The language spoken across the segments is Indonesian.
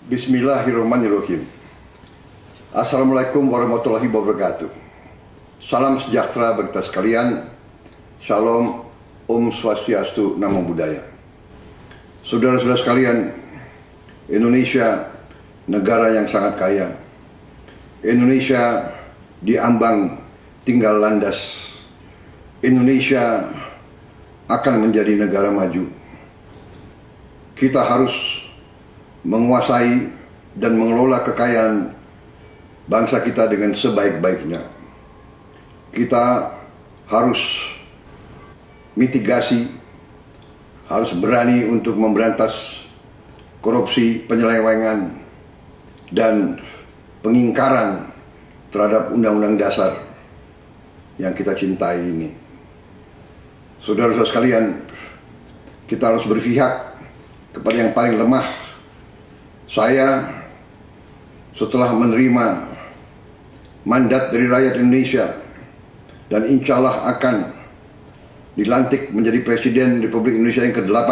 Bismillahirrahmanirrahim. Assalamualaikum warahmatullahi wabarakatuh. Salam sejahtera bagi kita sekalian. Shalom, Om Swastiastu, Namo Buddhaya. Saudara-saudara sekalian, Indonesia negara yang sangat kaya. Indonesia diambang tinggal landas. Indonesia akan menjadi negara maju. Kita harus menguasai dan mengelola kekayaan bangsa kita dengan sebaik-baiknya. Kita harus mitigasi, harus berani untuk memberantas korupsi, penyelewengan, dan pengingkaran terhadap undang-undang dasar yang kita cintai ini. Saudara-saudara sekalian, kita harus berpihak kepada yang paling lemah. Saya setelah menerima mandat dari rakyat Indonesia dan insya Allah akan dilantik menjadi Presiden Republik Indonesia yang ke-8,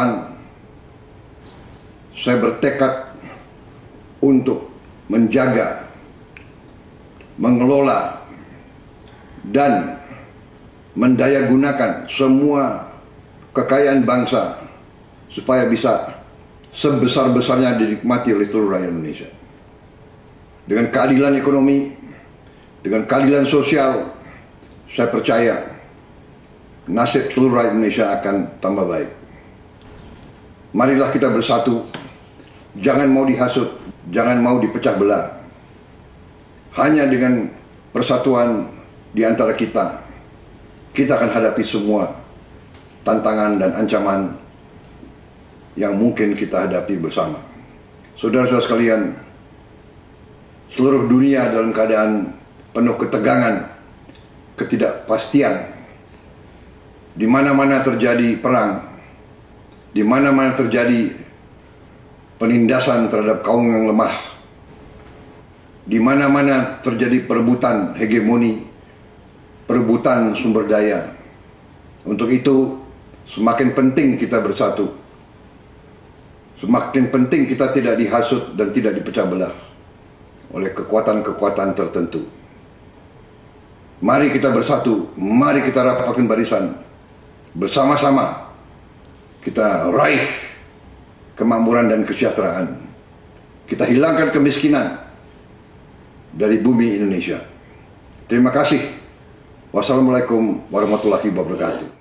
saya bertekad untuk menjaga, mengelola, dan mendayagunakan semua kekayaan bangsa supaya bisa sebesar-besarnya dinikmati oleh seluruh rakyat Indonesia. Dengan keadilan ekonomi, dengan keadilan sosial, saya percaya nasib seluruh rakyat Indonesia akan tambah baik. Marilah kita bersatu, jangan mau dihasut, jangan mau dipecah belah. Hanya dengan persatuan di antara kita akan hadapi semua tantangan dan ancaman yang mungkin kita hadapi bersama. Saudara-saudara sekalian, seluruh dunia dalam keadaan penuh ketegangan, ketidakpastian. Di mana-mana terjadi perang, di mana-mana terjadi penindasan terhadap kaum yang lemah, di mana-mana terjadi perebutan hegemoni, perebutan sumber daya. Untuk itu, semakin penting kita bersatu. Semakin penting kita tidak dihasut dan tidak dipecah belah oleh kekuatan-kekuatan tertentu. Mari kita bersatu, mari kita rapatkan barisan. Bersama-sama kita raih kemakmuran dan kesejahteraan. Kita hilangkan kemiskinan dari bumi Indonesia. Terima kasih. Wassalamualaikum warahmatullahi wabarakatuh.